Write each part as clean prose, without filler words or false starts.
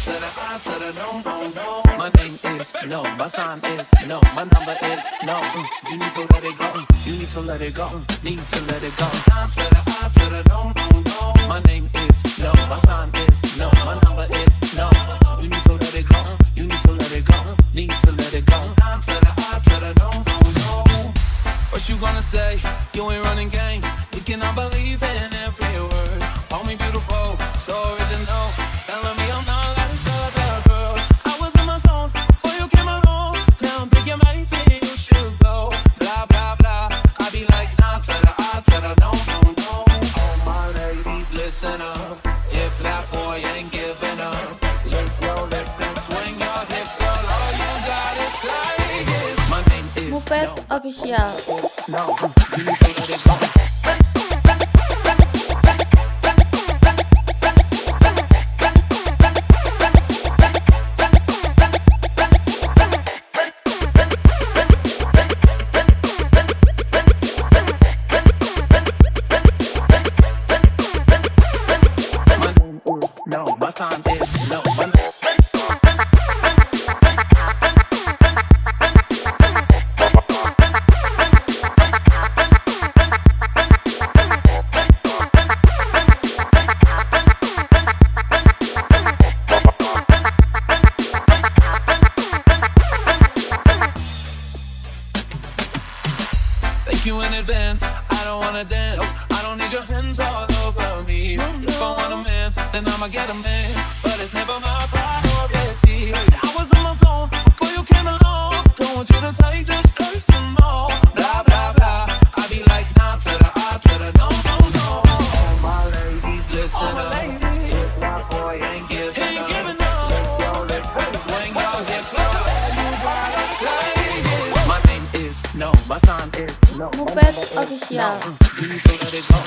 to the I to the no, no, no. My name is no, my sign is no, my number is no. You need to let it go, you need to let it go, need to let it go. I to the no, no, no. My name is no, my sign is no, my number is no. You need to let it go, you need to let it go, need to let it go. I to the no, no, no. What you gonna say? You ain't running game. You cannot believe in every word. Call me beautiful, so original. Telling me I'm not like other girls. I was in my zone before you came along. Now I'm thinking maybe you should go. Blah blah blah. I be like nah to the I to the no no no. Oh my ladies, listen up. If that boy ain't giving up, lift your lips and swing your hips, girl. All you gotta say is my name is Mupet Official. no. You need to let it go. Time is no. Thank you in advance. I don't wanna dance. I don't need your hands all over me. If I want a man, then I'ma get a man. But it's never my priority. I was in my zone before you came along. Don't want you to take just personal. Blah blah blah. I be like nah to the I to the no no no. All my ladies, listen up. If that boy ain't giving up, lift your lips and swing your hips. Girl, you gotta play this. My name is no, my time is no. Mupet Official. You need to let it go.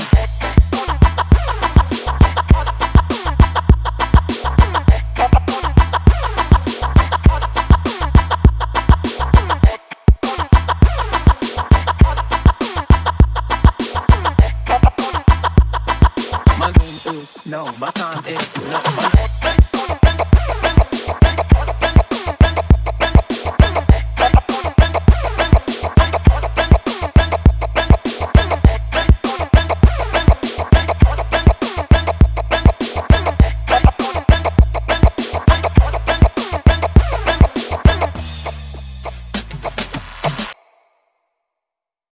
My name is no, my time is